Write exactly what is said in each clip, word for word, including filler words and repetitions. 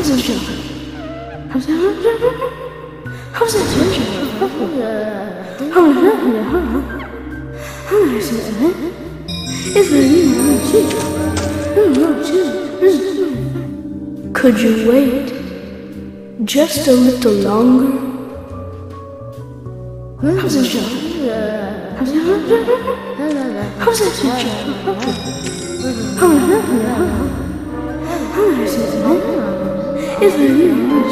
How's it going? How's it going? How's it going? How's it going? It's very much. Could you wait just a little longer? How's it going? How's it going? How's it going? How's it going? It's very much.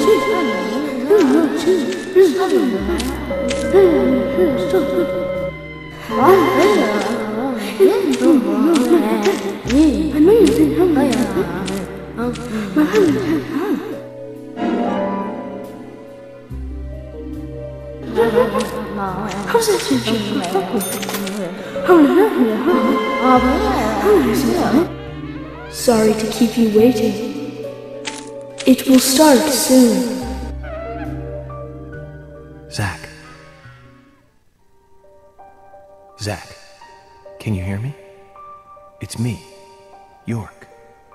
How's it going? Sorry to keep you waiting. It will start soon. Zach. Zach, can you hear me? It's me, York.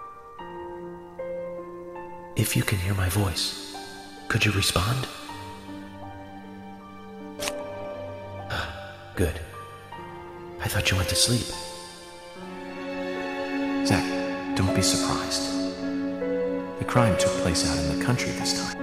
If you can hear my voice, could you respond? Good. I thought you went to sleep. Zach, don't be surprised. The crime took place out in the country this time.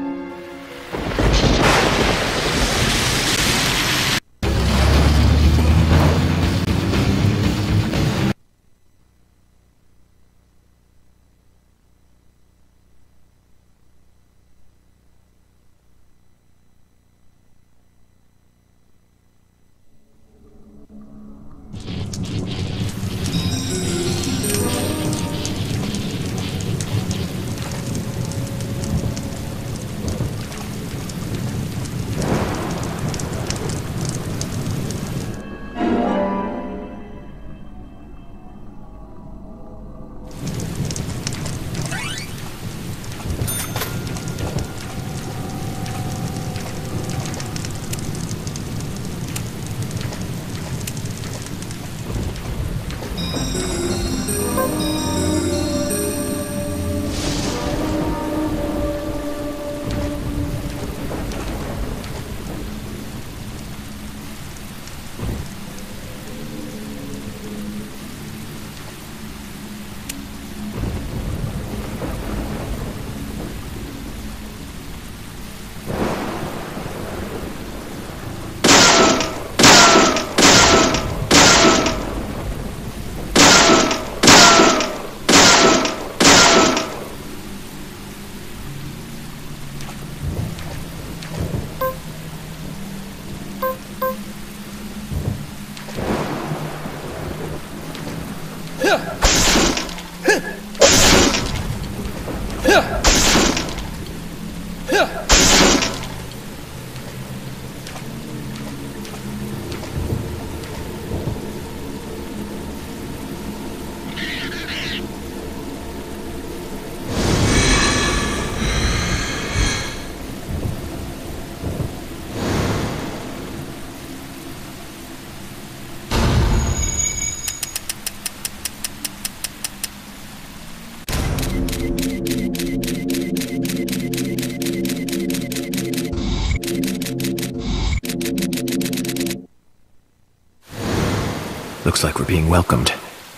Looks like we're being welcomed.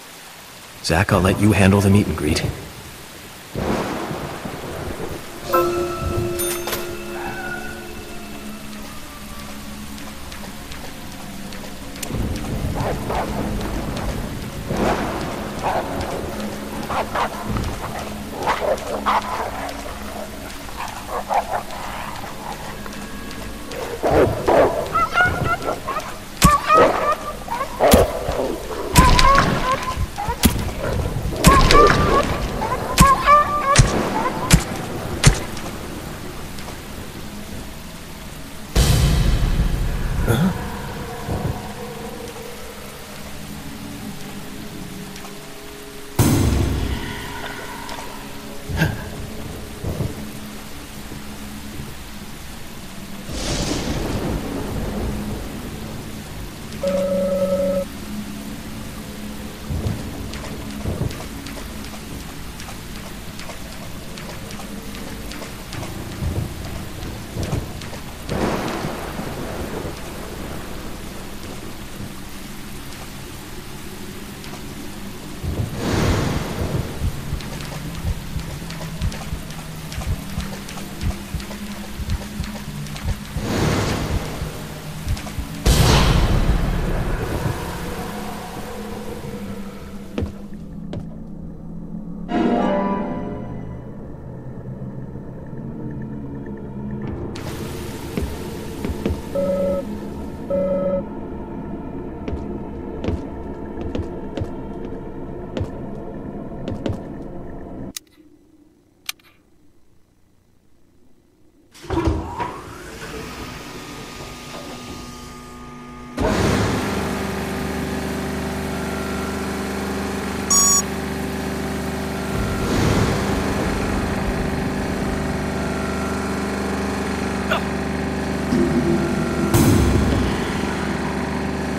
Zach, I'll let you handle the meet and greet.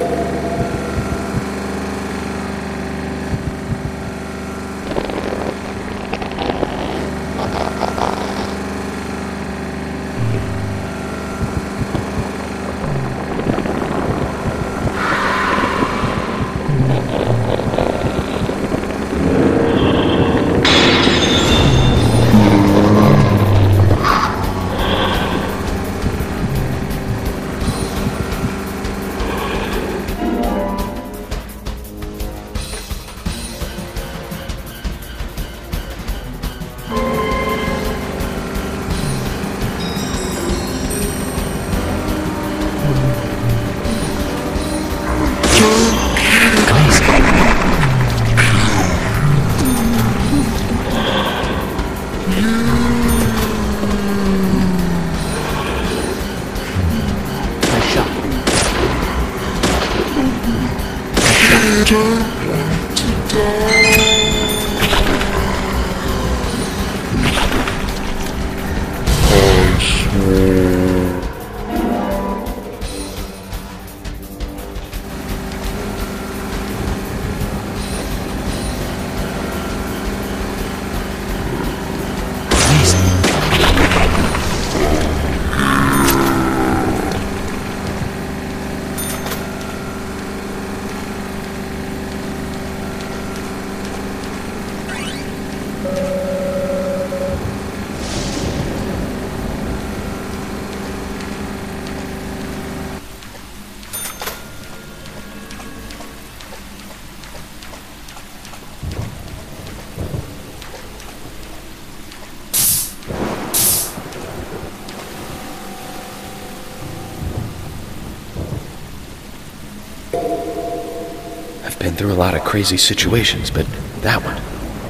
I've been through a lot of crazy situations, but that one,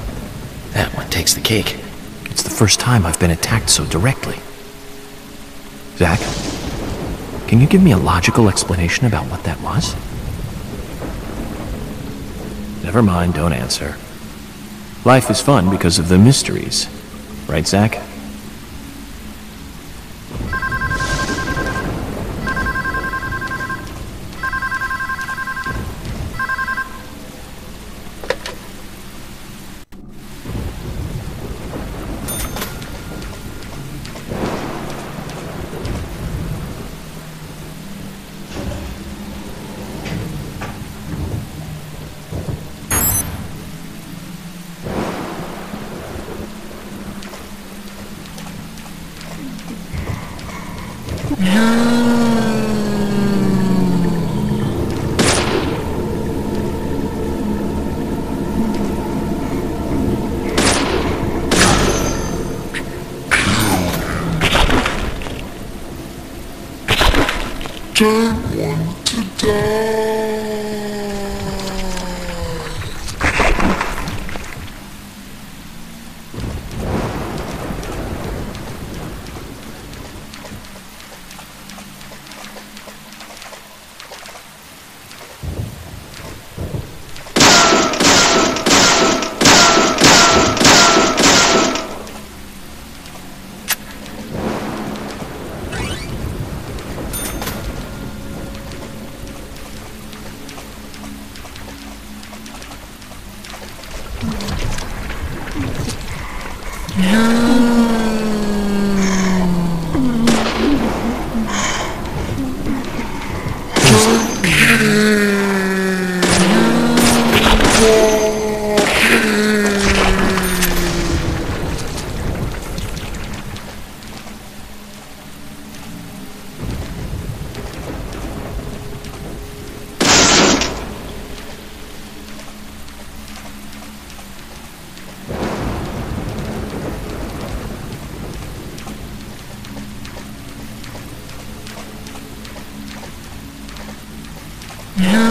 that one takes the cake. It's the first time I've been attacked so directly. Zack, can you give me a logical explanation about what that was? Never mind, don't answer. Life is fun because of the mysteries. Right, Zack? Don't want to die. Yeah.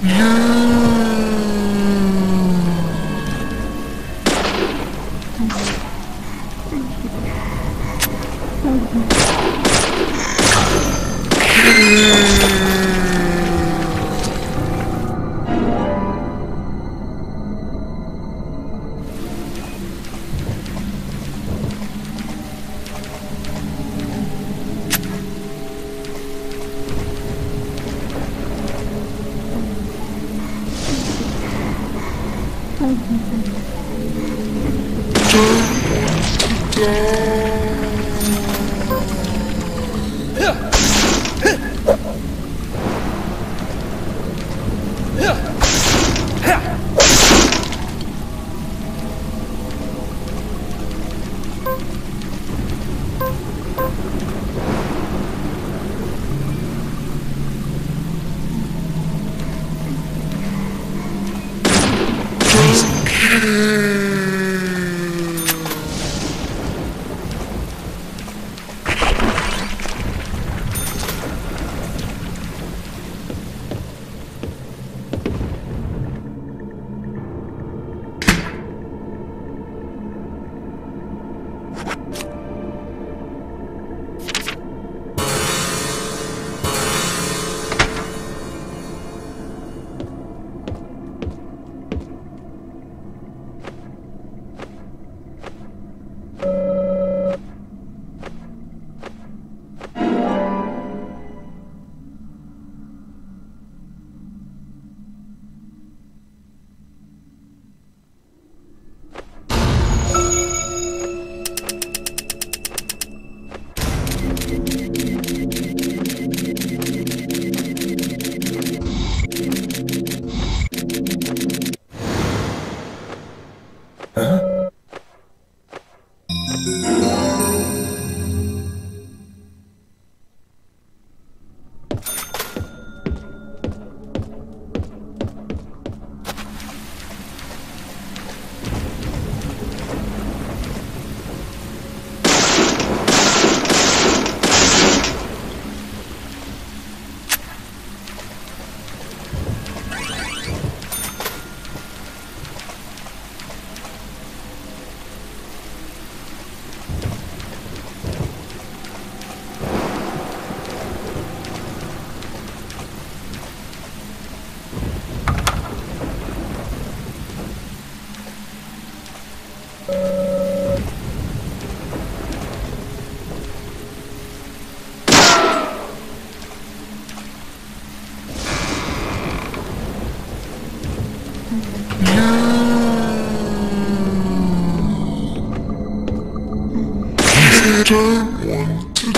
Don't want to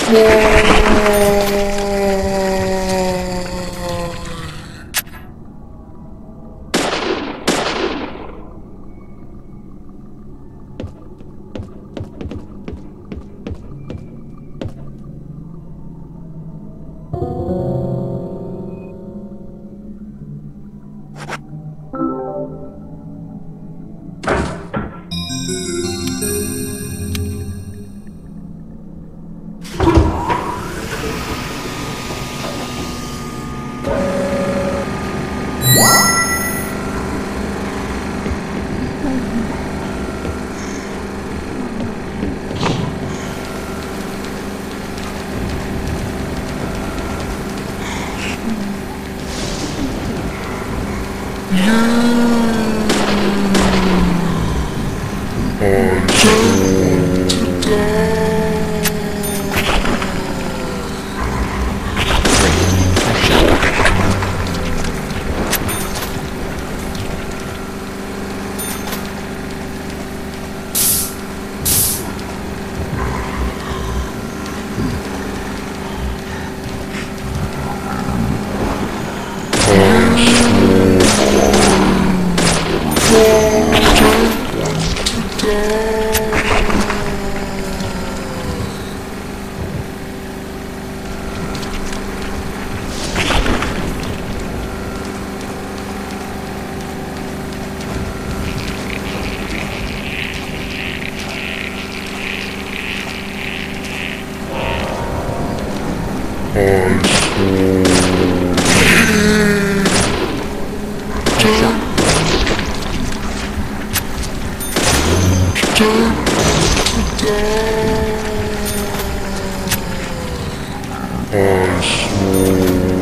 die. I slowly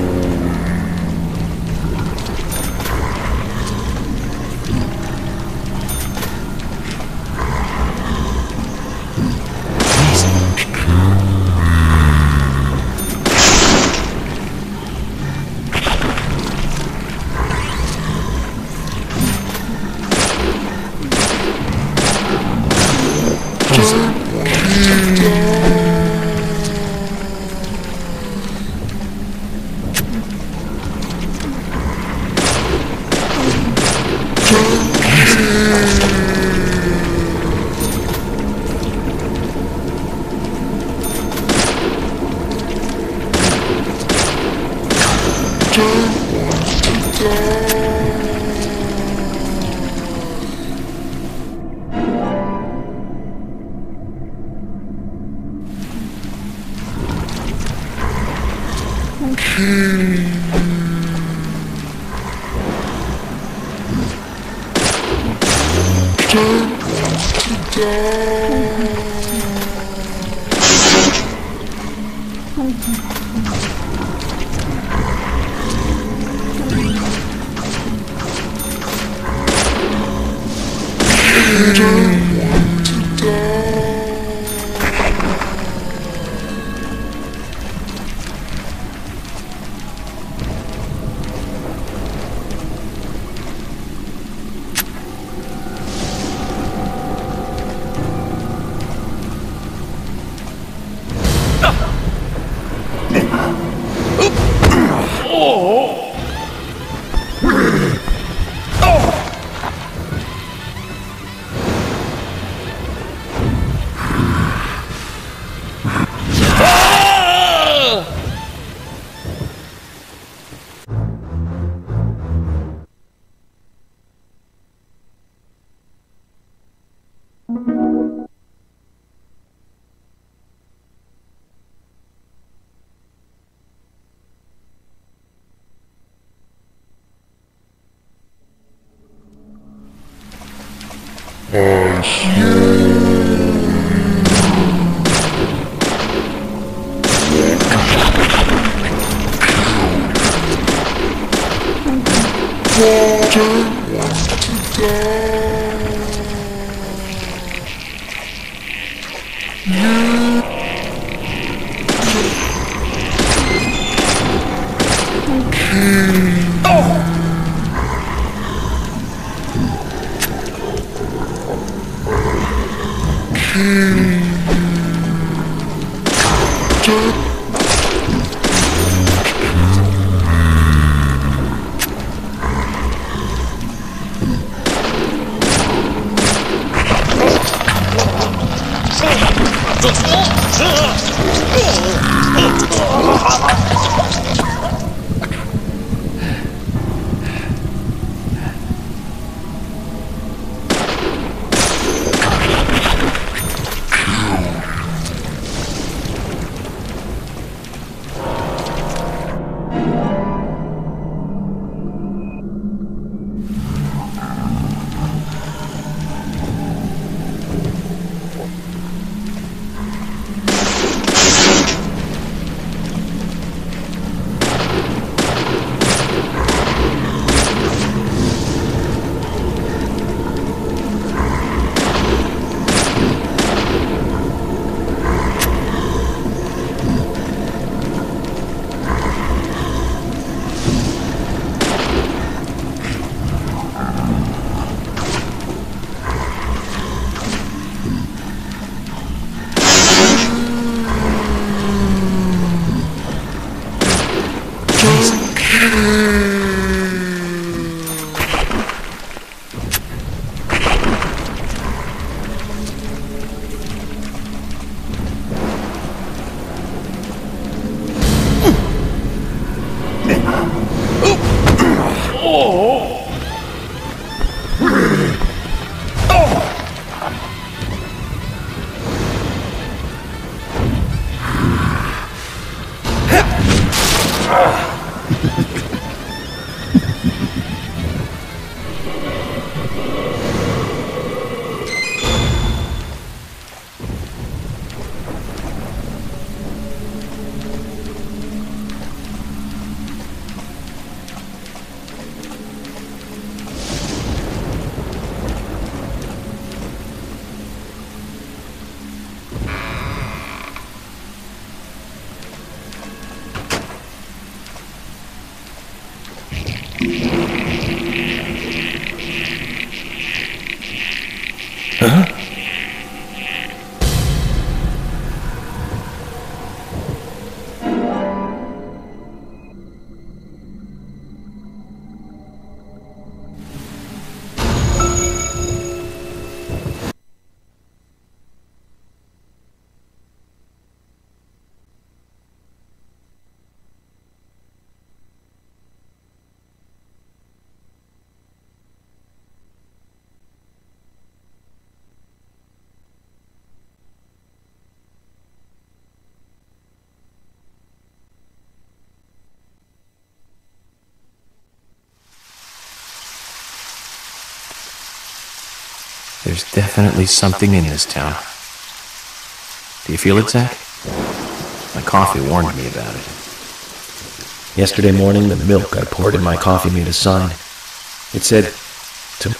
There's definitely something in this town. Do you feel it, Zach? My coffee warned me about it. Yesterday morning, the milk I poured in my coffee made a sign. It said, to...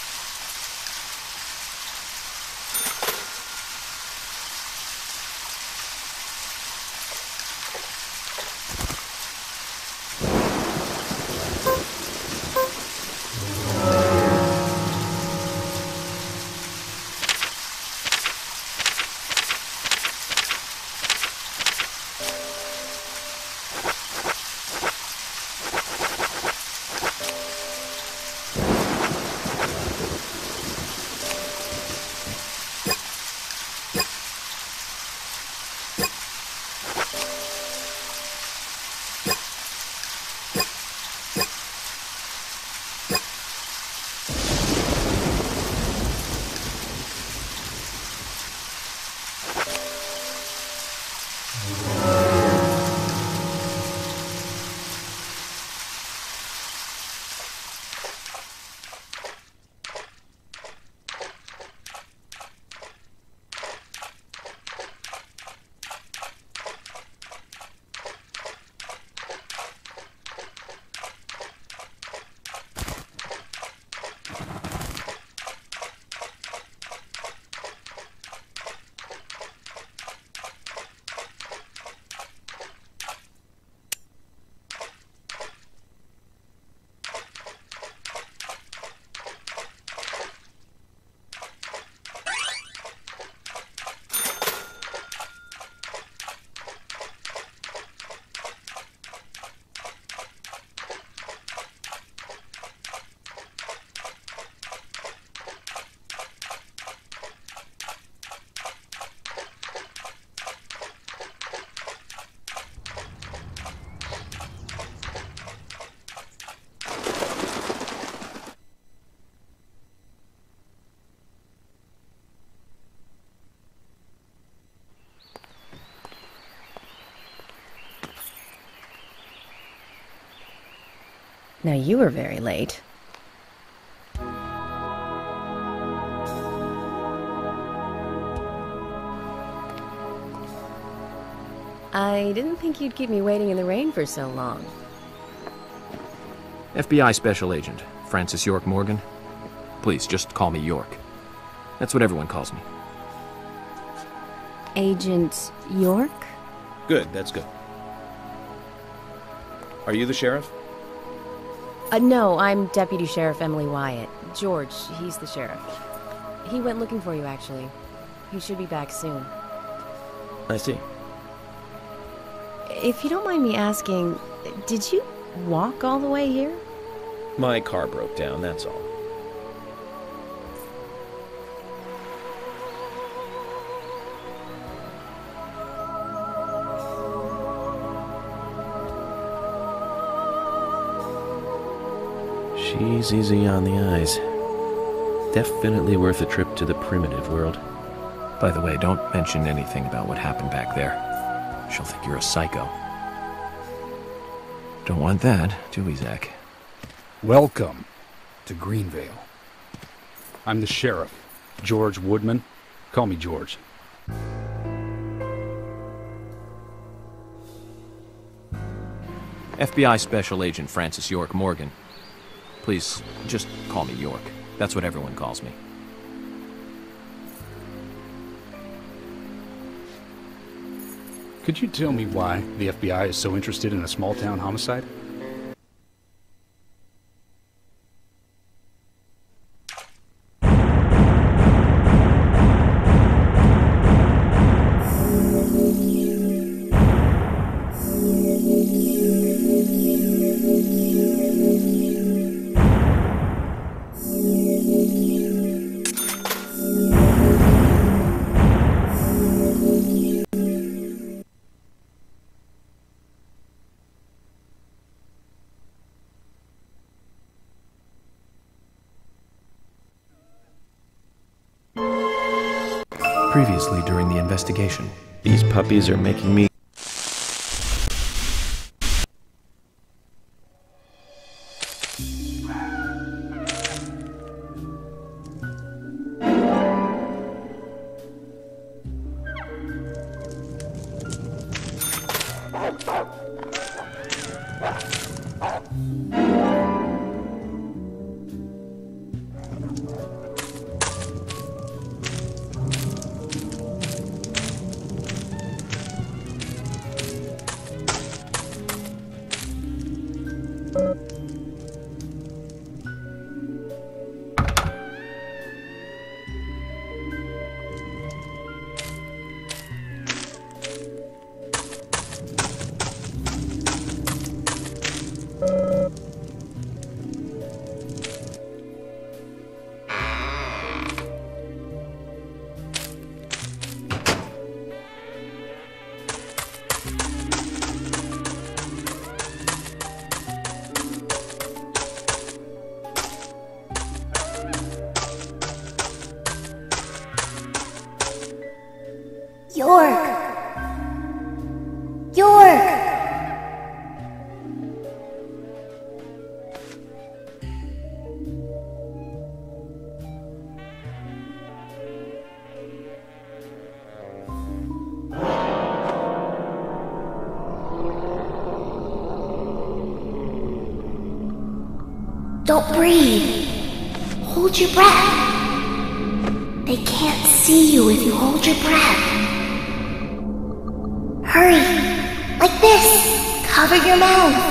Now you were very late. I didn't think you'd keep me waiting in the rain for so long. F B I Special Agent, Francis York Morgan. Please, just call me York. That's what everyone calls me. Agent York? Good, that's good. Are you the sheriff? Uh, no, I'm Deputy Sheriff Emily Wyatt. George, he's the sheriff. He went looking for you, actually. He should be back soon. I see. If you don't mind me asking, did you walk all the way here? My car broke down, that's all. She's easy on the eyes. Definitely worth a trip to the primitive world. By the way, don't mention anything about what happened back there. She'll think you're a psycho. Don't want that, do we, Zach? Welcome to Greenvale. I'm the sheriff, George Woodman. Call me George. F B I Special Agent Francis York Morgan. Please, just call me York. That's what everyone calls me. Could you tell me why the F B I is so interested in a small-town homicide? Previously during the investigation. These puppies are making me... York! York! Don't breathe. Hold your breath. They can't see you if you hold your breath. Hurry! Like this! Cover your mouth!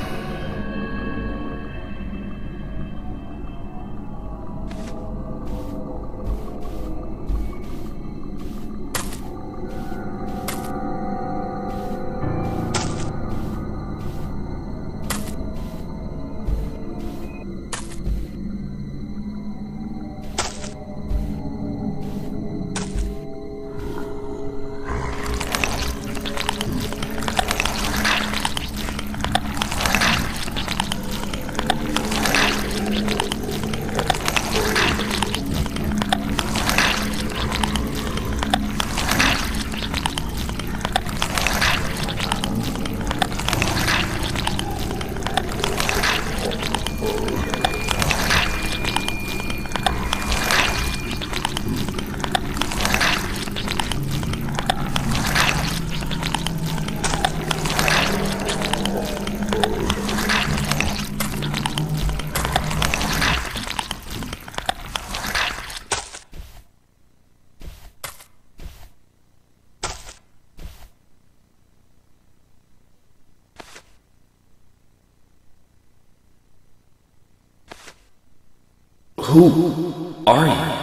Who are you?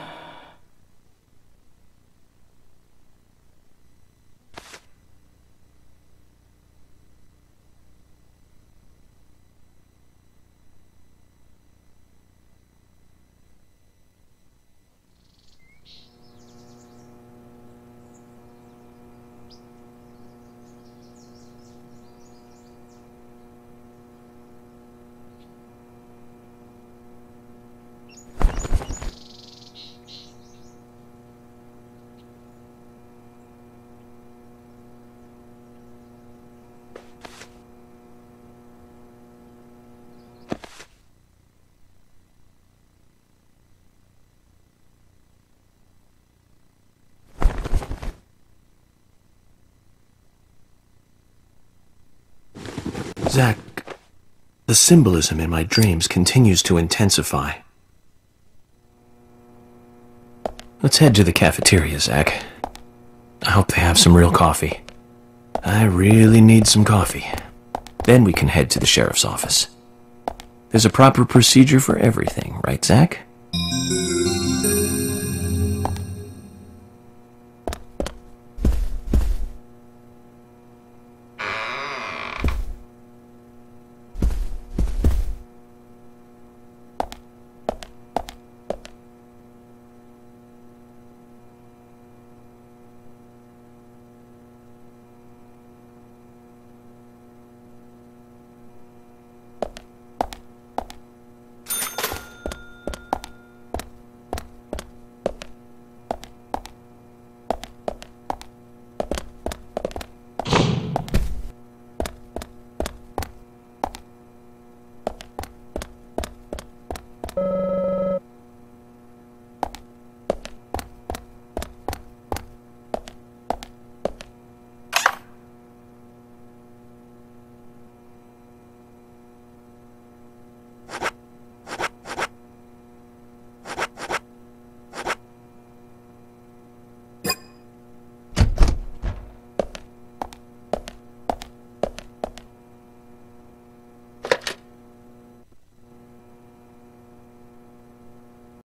Zach, the symbolism in my dreams continues to intensify. Let's head to the cafeteria, Zach. I hope they have some real coffee. I really need some coffee. Then we can head to the sheriff's office. There's a proper procedure for everything, right, Zach?